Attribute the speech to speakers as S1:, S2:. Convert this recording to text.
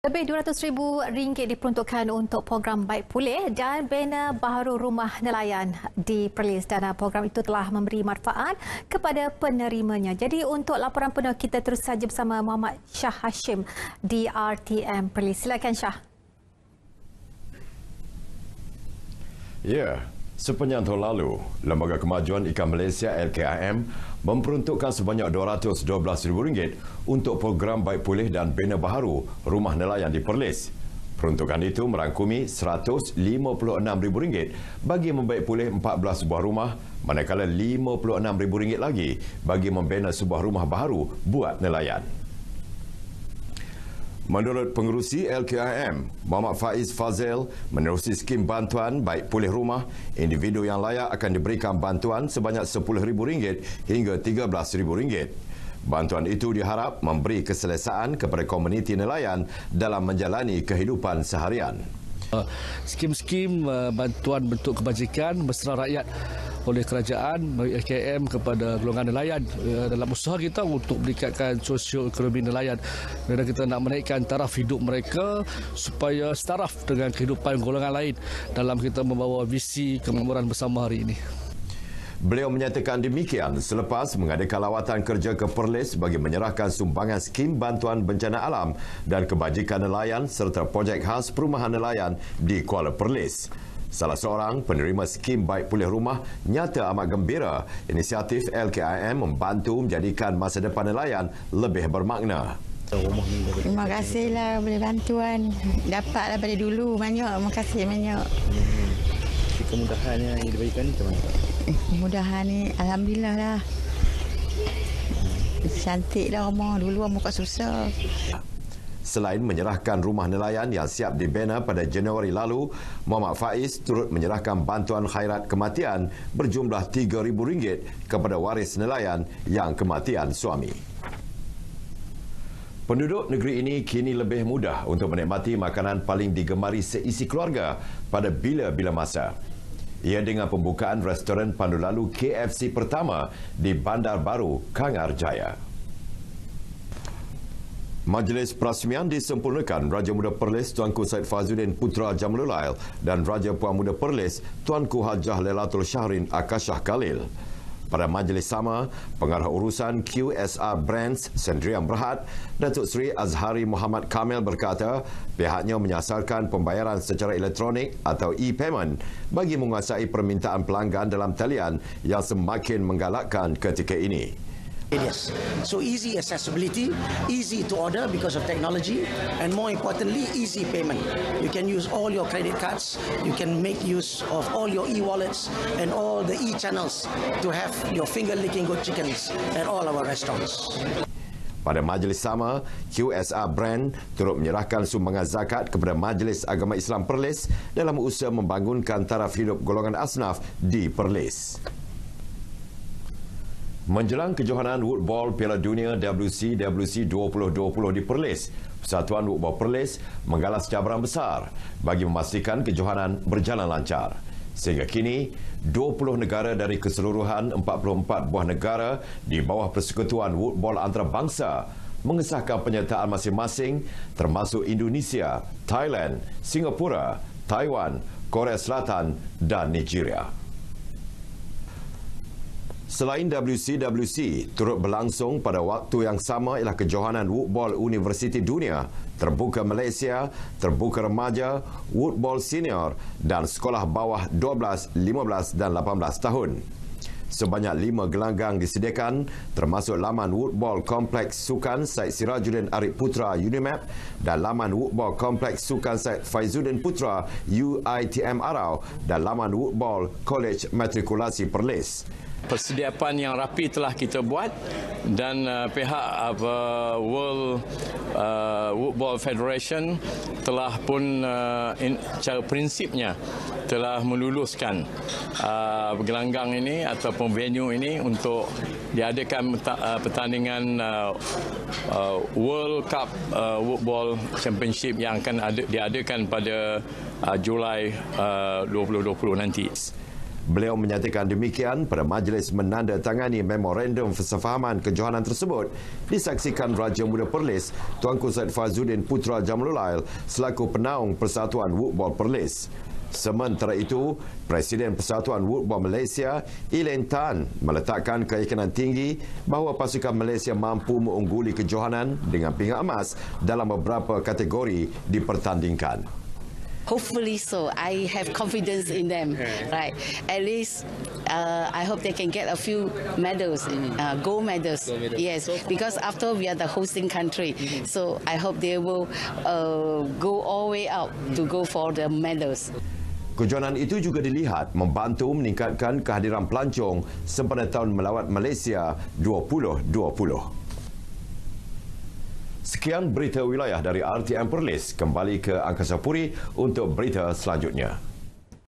S1: Lebih RM200,000 diperuntukkan untuk program Baik Pulih dan Bina Baharu Rumah Nelayan di Perlis, dan program itu telah memberi manfaat kepada penerimanya. Jadi untuk laporan penuh kita terus saja bersama Muhammad Shah Hashim di RTM Perlis. Silakan Shah.
S2: Ya, sepanjang tahun lalu, Lembaga Kemajuan Ikan Malaysia LKIM memperuntukkan sebanyak RM212,000 untuk program Baik Pulih dan Bina Baharu Rumah Nelayan di Perlis. Peruntukan itu merangkumi RM156,000 bagi membaik pulih 14 sebuah rumah, manakala RM56,000 lagi bagi membina sebuah rumah baharu buat nelayan. Menurut pengerusi LKIM, Muhammad Faiz Fazil, menerusi skim bantuan Baik Pulih Rumah, individu yang layak akan diberikan bantuan sebanyak RM10,000 hingga RM13,000. Bantuan itu diharap memberi keselesaan kepada komuniti nelayan dalam menjalani kehidupan seharian.
S3: Skim-skim bantuan bentuk kebajikan mesra rakyat oleh kerajaan LKIM kepada golongan nelayan dalam usaha kita untuk meningkatkan sosio-ekonomi nelayan, dan kita nak menaikkan taraf hidup mereka supaya setaraf dengan kehidupan golongan lain dalam kita membawa visi kemakmuran bersama hari ini.
S2: Beliau menyatakan demikian selepas mengadakan lawatan kerja ke Perlis bagi menyerahkan sumbangan skim bantuan bencana alam dan kebajikan nelayan serta projek khas perumahan nelayan di Kuala Perlis. Salah seorang penerima skim Baik Pulih Rumah nyata amat gembira inisiatif LKIM membantu menjadikan masa depan nelayan lebih bermakna.
S4: Terima kasihlah boleh bantuan. Dapatlah pada dulu banyak. Terima kasih banyak.
S5: Kemudahan yang diberikan macam mana?
S4: Kemudahan ni alhamdulillah lah. Cantiklah rumah. Dulu rumah kat susah.
S2: Selain menyerahkan rumah nelayan yang siap dibina pada Januari lalu, Muhammad Faiz turut menyerahkan bantuan khairat kematian berjumlah RM3,000 kepada waris nelayan yang kematian suami. Penduduk negeri ini kini lebih mudah untuk menikmati makanan paling digemari seisi keluarga pada bila-bila masa. Ia dengan pembukaan restoran pandu lalu KFC pertama di Bandar Baru, Kangar Jaya. Majlis perasmian disempurnakan Raja Muda Perlis Tuanku Said Faizuddin Putra Jamlulail dan Raja Puan Muda Perlis Tuanku Hajah Lailatul Syahrin Akashah Khalil. Pada majlis sama, Pengarah Urusan QSR Brands Sendirian Berhad, Datuk Seri Azhari Muhammad Kamil berkata pihaknya menyasarkan pembayaran secara elektronik atau e-payment bagi menguasai permintaan pelanggan dalam talian yang semakin menggalakkan ketika ini.
S6: Yes. So easy accessibility, easy to order because of technology, and more importantly, easy payment. You can use all your credit cards, you can make use of all your e-wallets and all the e-channels to have your finger-licking good chickens at all our restaurants.
S2: Pada majlis sama, QSR Brand turut menyerahkan sumbangan zakat kepada Majlis Agama Islam Perlis dalam usaha membangunkan taraf hidup golongan asnaf di Perlis. Menjelang kejohanan Woodball Piala Dunia WCWC 2020 di Perlis, Persatuan Woodball Perlis menggalas cabaran besar bagi memastikan kejohanan berjalan lancar. Sehingga kini, 20 negara dari keseluruhan 44 buah negara di bawah Persekutuan Woodball Antarabangsa mengesahkan penyertaan masing-masing termasuk Indonesia, Thailand, Singapura, Taiwan, Korea Selatan dan Nigeria. Selain WCWC, turut berlangsung pada waktu yang sama ialah kejohanan Woodball Universiti Dunia, Terbuka Malaysia, Terbuka Remaja, Woodball Senior dan Sekolah Bawah 12, 15 dan 18 tahun. Sebanyak 5 gelanggang disediakan termasuk laman Woodball Kompleks Sukan Said Sirajuddin Arif Putra Unimap dan laman Woodball Kompleks Sukan Said Faizuddin Putra UITM Arau dan laman Woodball College Matrikulasi Perlis.
S7: Persediaan yang rapi telah kita buat dan pihak World Woodball Federation telah pun cara prinsipnya telah meluluskan gelanggang ini ataupun venue ini untuk diadakan pertandingan World Cup Woodball Championship yang akan diadakan pada Julai 2020 nanti.
S2: Beliau menyatakan demikian pada majlis menandatangani memorandum sefahaman kejohanan tersebut disaksikan Raja Muda Perlis Tuanku Said Fazudin Putra Jamlulail selaku penaung Persatuan Woodball Perlis. Sementara itu, Presiden Persatuan Woodball Malaysia, Elaine Tan, meletakkan keyakinan tinggi bahawa pasukan Malaysia mampu mengungguli kejohanan dengan pingat emas dalam beberapa kategori dipertandingkan.
S8: Hopefully so. I have confidence in them. Right. At least I hope they can get a few medals, gold medals. Yes, because after we are the hosting country, so I hope they will go all the way out to go for the medals.
S2: Kejohanan itu juga dilihat membantu meningkatkan kehadiran pelancong sempena tahun melawat Malaysia 2020. Sekian berita wilayah dari RTM Perlis. Kembali ke Angkasa Puri untuk berita selanjutnya.